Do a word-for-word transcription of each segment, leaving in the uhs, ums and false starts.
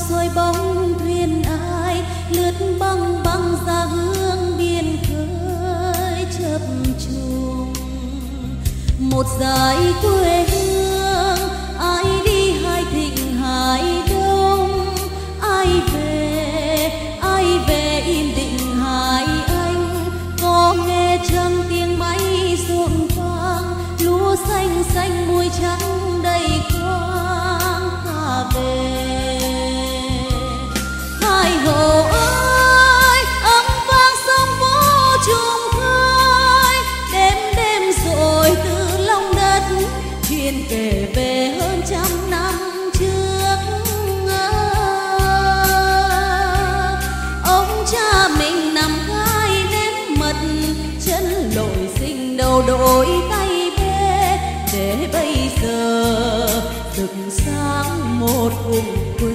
soi bóng thuyền ai lướt băng băng ra hướng biên khơi chập trùng. Một dải quê hương ai đi hai thịnh hai đông, ai về ai về im định hai anh. Có nghe chăng tiếng máy rộn vang, lúa xanh xanh mùi trắng đầy quang cả về. Hai hồ ơi ấm vang sông vô trùng khơi, đêm đêm rồi từ lòng đất chuyện kể về hơn trăm năm trước. Ông cha mình nằm gai nếm mật, chân lội sinh đầu đổi tay bê, để bây giờ rực sáng một vùng quê.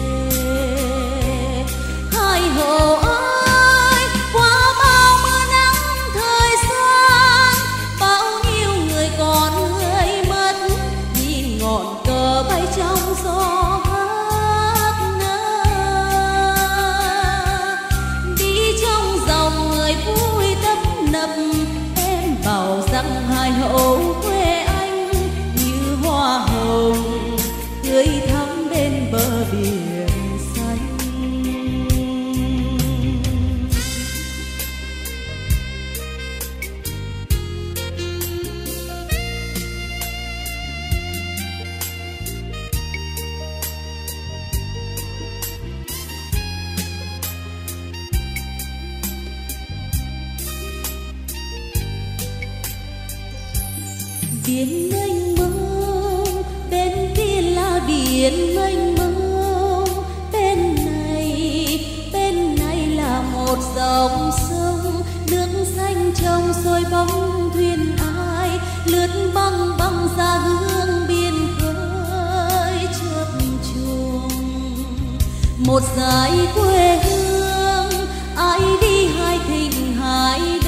Hai hồ ơi qua bao mưa nắng thời gian, bao nhiêu người còn người mất, nhìn ngọn cờ bay trong gió hát nở. Đi trong dòng người vui tấp nập, em bảo rằng hai hậu quê anh như hoa hồng tươi thắm bên bờ biển xanh. Biển mênh mông bên kia là biển mênh mông, bên này bên này là một dòng sông. Nước xanh trong soi bóng thuyền ai lướt băng băng ra hướng biên khơi chập trùng. Một dải quê hương ai đi hai thịnh hai